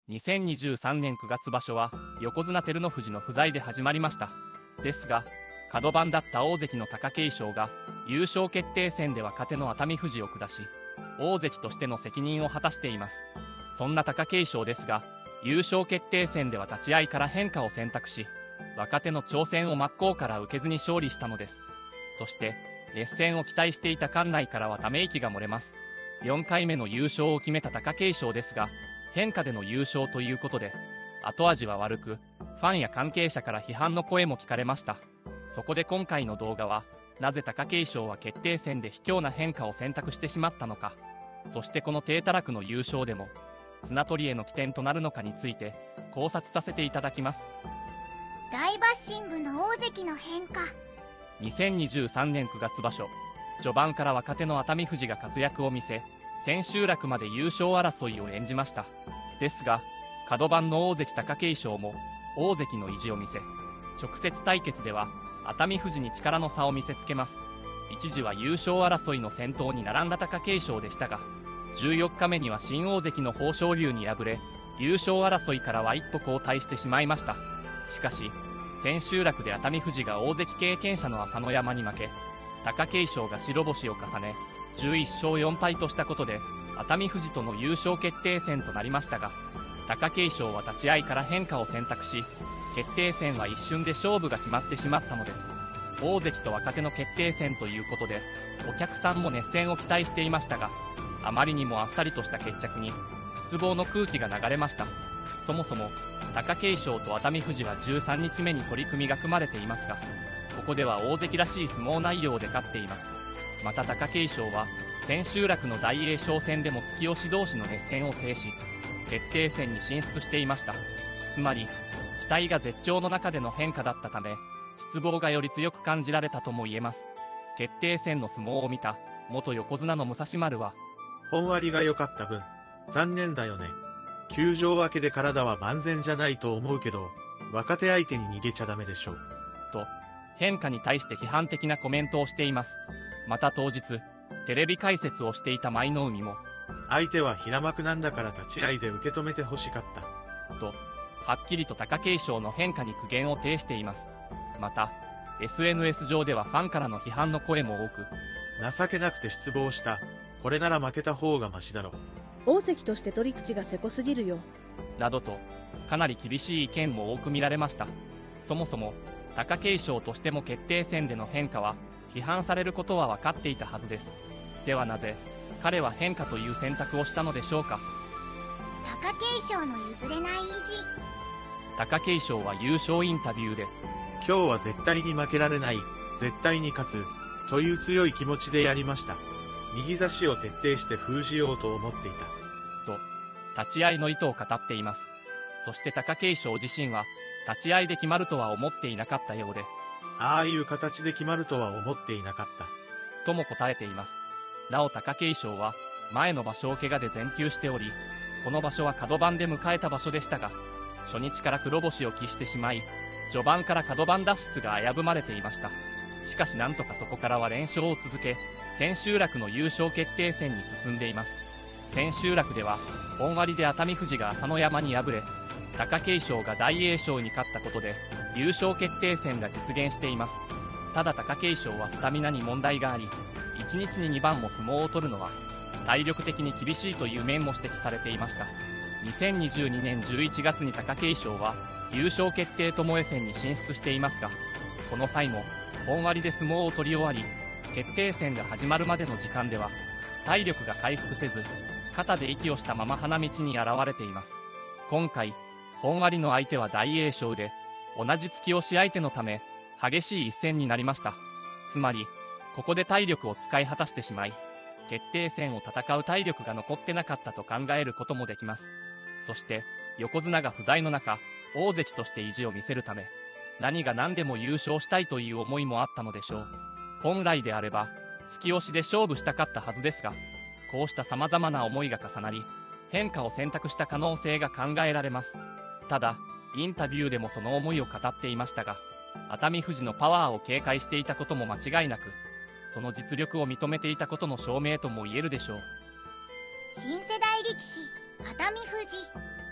2023年9月場所は横綱照ノ富士の不在で始まりました。ですが、角番だった大関の貴景勝が優勝決定戦で若手の熱海富士を下し、大関としての責任を果たしています。そんな貴景勝ですが、優勝決定戦では立ち合いから変化を選択し、若手の挑戦を真っ向から受けずに勝利したのです。そして熱戦を期待していた館内からはため息が漏れます。4回目の優勝を決めた貴景勝ですが、変化での優勝ということで後味は悪く、ファンや関係者から批判の声も聞かれました。そこで今回の動画は、なぜ貴景勝は決定戦で卑怯な変化を選択してしまったのか、そしてこの低たらくの優勝でも綱取りへの起点となるのかについて考察させていただきます。 大バッシングの大関の変化。 2023年9月場所、序盤から若手の熱海富士が活躍を見せ、千秋楽まで優勝争いを演じました。ですが、角番の大関貴景勝も大関の意地を見せ、直接対決では熱海富士に力の差を見せつけます。一時は優勝争いの先頭に並んだ貴景勝でしたが、14日目には新大関の豊昇龍に敗れ、優勝争いからは一歩後退してしまいました。しかし、千秋楽で熱海富士が大関経験者の朝乃山に負け、貴景勝が白星を重ね、11勝4敗としたことで、熱海富士との優勝決定戦となりましたが、貴景勝は立ち合いから変化を選択し、決定戦は一瞬で勝負が決まってしまったのです。大関と若手の決定戦ということで、お客さんも熱戦を期待していましたが、あまりにもあっさりとした決着に失望の空気が流れました。そもそも貴景勝と熱海富士は13日目に取り組みが組まれていますが、ここでは大関らしい相撲内容で勝っています。また貴景勝は千秋楽の大栄翔戦でも突き押し同士の熱戦を制し、決定戦に進出していました。つまり期待が絶頂の中での変化だったため、失望がより強く感じられたとも言えます。決定戦の相撲を見た元横綱の武蔵丸は、 本割が良かった分残念だよね。休場明けで体は万全じゃないと思うけど、若手相手に逃げちゃダメでしょと変化に対して批判的なコメントをしています。また当日テレビ解説をしていた舞の海も、 相手は平幕なんだから立ち合いで受け止めてほしかったとはっきりと貴景勝の変化に苦言を呈しています。また SNS 上ではファンからの批判の声も多く、 情けなくて失望した、これなら負けた方がマシだろ、 大関として取り口がせこすぎるよ、 などとかなり厳しい意見も多く見られました。そもそも貴景勝としても決定戦での変化は批判されることは分かっていたはずです。ではなぜ彼は変化という選択をしたのでしょうか。 貴景勝の譲れない意地。 貴景勝は優勝インタビューで、 今日は絶対に負けられない、絶対に勝つという強い気持ちでやりました。右差しを徹底して封じようと思っていたと立ち合いの意図を語っています。そして貴景勝自身は立ち合いで決まるとは思っていなかったようで、 ああいう形で決まるとは思っていなかったとも答えています。なお貴景勝は前の場所を怪我で全休しており、この場所は角番で迎えた場所でしたが、初日から黒星を喫してしまい、序盤から角番脱出が危ぶまれていました。しかしなんとかそこからは連勝を続け、千秋楽の優勝決定戦に進んでいます。千秋楽では本割で熱海富士が朝乃山に敗れ、貴景勝が大栄翔に勝ったことで優勝決定戦が実現しています。ただ貴景勝はスタミナに問題があり、1日に2番も相撲を取るのは体力的に厳しいという面も指摘されていました。2022年11月に貴景勝は優勝決定巴戦に進出していますが、この際も本割で相撲を取り終わり、決定戦が始まるまでの時間では体力が回復せず、肩で息をしたまま花道に現れています。今回本割の相手は大栄翔で、同じ突き押し相手のため激しい一戦になりました。つまりここで体力を使い果たしてしまい、決定戦を戦う体力が残ってなかったと考えることもできます。そして横綱が不在の中、大関として意地を見せるため、何が何でも優勝したいという思いもあったのでしょう。本来であれば突き押しで勝負したかったはずですが、こうした様々な思いが重なり、変化を選択した可能性が考えられます。ただインタビューでもその思いを語っていましたが、熱海富士のパワーを警戒していたことも間違いなく、その実力を認めていたことの証明とも言えるでしょう。 新世代力士熱海富士。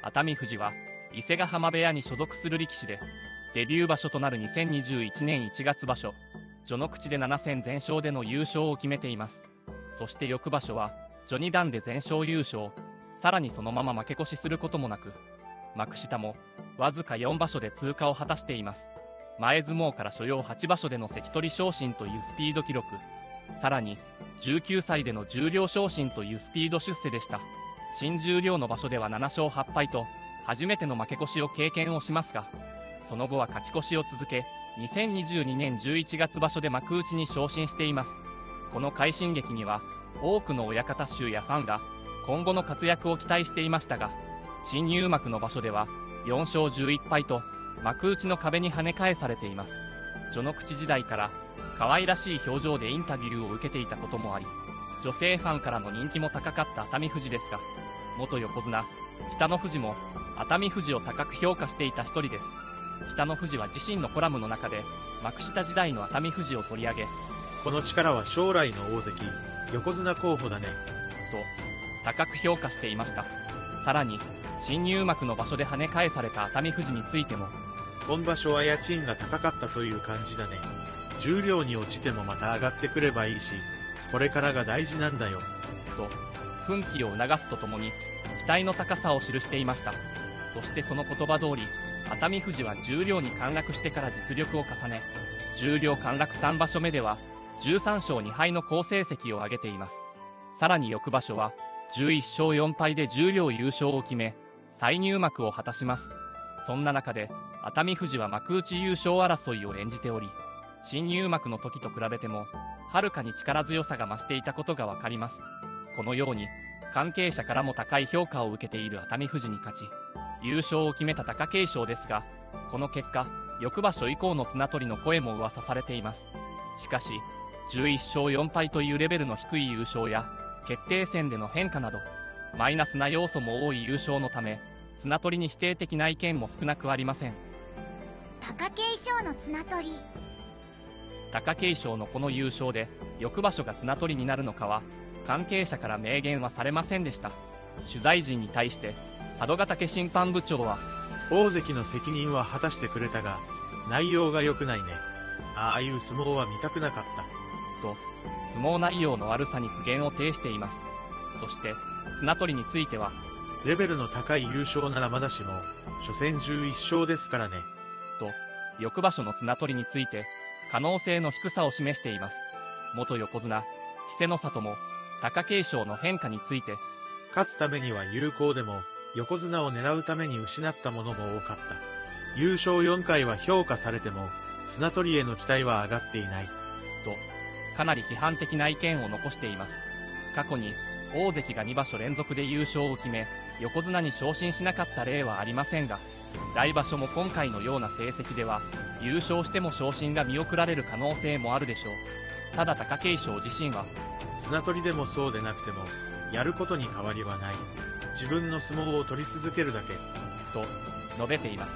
熱海富士は伊勢ヶ浜部屋に所属する力士で、デビュー場所となる2021年1月場所、序の口で7戦全勝での優勝を決めています。そして翌場所は序2段で全勝優勝、さらにそのまま負け越しすることもなく、幕下もわずか4場所で通過を果たしています。前相撲から所要8場所での関取昇進というスピード記録、さらに19歳での十両昇進というスピード出世でした。新十両の場所では7勝8敗と初めての負け越しを経験をしますが、その後は勝ち越しを続け、2022年11月場所で幕内に昇進しています。この快進撃には多くの親方衆やファンが今後の活躍を期待していましたが、新入幕の場所では4勝11敗と幕内の壁に跳ね返されています。序の口時代から可愛らしい表情でインタビューを受けていたこともあり、女性ファンからの人気も高かった熱海富士ですが、元横綱北の富士も熱海富士を高く評価していた一人です。北の富士は自身のコラムの中で幕下時代の熱海富士を取り上げ、 この力は将来の大関、横綱候補だね、 と高く評価していました。さらに新入幕の場所で跳ね返された熱海富士についても、 今場所は家賃が高かったという感じだね。十両に落ちてもまた上がってくればいいし、これからが大事なんだよ、 と奮起を促すとともに期待の高さを記していました。そしてその言葉通り、熱海富士は十両に陥落してから実力を重ね、十両陥落3場所目では13勝2敗の好成績を挙げています。さらに翌場所は11勝4敗で十両優勝を決め、再入幕を果たします。そんな中で熱海富士は幕内優勝争いを演じており、新入幕の時と比べてもはるかに力強さが増していたことがわかります。このように関係者からも高い評価を受けている熱海富士に勝ち、優勝を決めた貴景勝ですが、この結果翌場所以降の綱取りの声も噂されています。しかし11勝4敗というレベルの低い優勝や決定戦での変化などマイナスな要素も多い優勝のため、綱取りに否定的な意見も少なくありません。 貴景勝の綱取り。 貴景勝のこの優勝で翌場所が綱取りになるのかは関係者から明言はされませんでした。取材陣に対して佐渡ヶ嶽審判部長は、 大関の責任は果たしてくれたが内容が良くないね、ああいう相撲は見たくなかったと相撲内容の悪さに苦言を呈しています。そして綱取りについては、 レベルの高い優勝ならまだしも初戦11勝ですからね、 と翌場所の綱取りについて可能性の低さを示しています。元横綱稀勢の里も貴景勝の変化について、 勝つためには有効でも横綱を狙うために失ったものも多かった。優勝4回は評価されても綱取りへの期待は上がっていないとかなり批判的な意見を残しています。過去に大関が2場所連続で優勝を決め横綱に昇進しなかった例はありませんが、来場所も今回のような成績では優勝しても昇進が見送られる可能性もあるでしょう。ただ貴景勝自身は、 綱取りでもそうでなくてもやることに変わりはない、自分の相撲を取り続けるだけと述べています。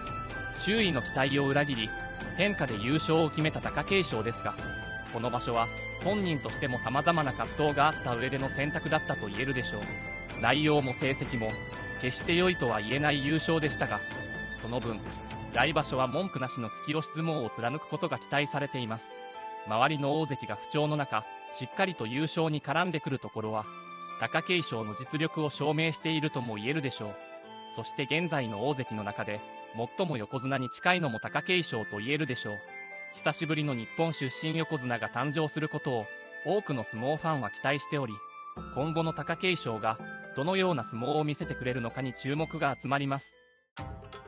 周囲の期待を裏切り変化で優勝を決めた貴景勝ですが、この場所は本人としても様々な葛藤があった上での選択だったと言えるでしょう。内容も成績も決して良いとは言えない優勝でしたが、その分来場所は文句なしの突き押し相撲を貫くことが期待されています。周りの大関が不調の中、しっかりと優勝に絡んでくるところは貴景勝の実力を証明しているとも言えるでしょう。そして現在の大関の中で最も横綱に近いのも貴景勝と言えるでしょう。久しぶりの日本出身横綱が誕生することを多くの相撲ファンは期待しており、今後の貴景勝がどのような相撲を見せてくれるのかに注目が集まります。